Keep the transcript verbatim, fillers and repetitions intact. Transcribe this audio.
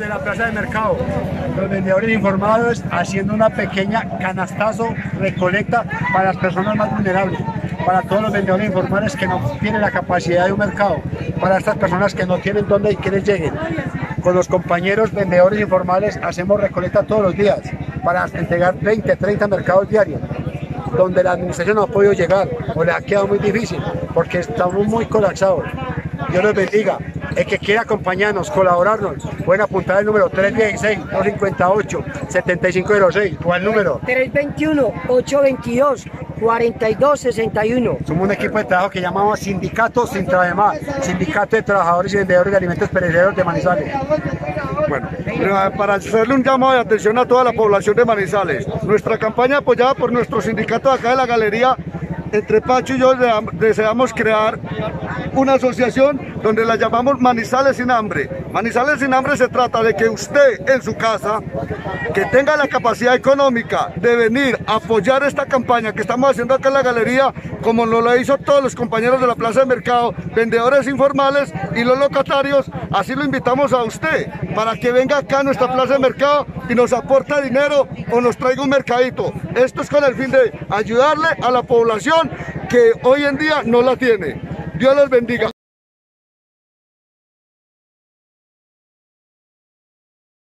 desde la plaza de mercado, los vendedores informados haciendo una pequeña canastazo recolecta para las personas más vulnerables, para todos los vendedores informales que no tienen la capacidad de un mercado, para estas personas que no tienen dónde y que les lleguen. Con los compañeros vendedores informales hacemos recolecta todos los días para entregar veinte, treinta mercados diarios, donde la administración no ha podido llegar o le ha quedado muy difícil porque estamos muy colapsados. Dios los bendiga. El que quiera acompañarnos, colaborarnos, pueden apuntar el número tres uno seis, dos cinco ocho, siete cinco cero seis o al número tres dos uno, ocho dos dos, cuatro dos seis uno. Somos un equipo de trabajo que llamamos Sindicato Sintrademar, Sindicato de Trabajadores y Vendedores de Alimentos Perecederos de Manizales. Bueno, para hacerle un llamado de atención a toda la población de Manizales, nuestra campaña apoyada por nuestro sindicato de acá de la galería, entre Pacho y yo deseamos crear una asociación donde la llamamos Manizales sin Hambre. Manizales sin Hambre se trata de que usted en su casa, que tenga la capacidad económica de venir a apoyar esta campaña que estamos haciendo acá en la galería, como nos lo hizo todos los compañeros de la plaza de mercado, vendedores informales y los locatarios, así lo invitamos a usted, para que venga acá a nuestra plaza de mercado y nos aporte dinero o nos traiga un mercadito. Esto es con el fin de ayudarle a la población que hoy en día no la tiene. Dios los bendiga.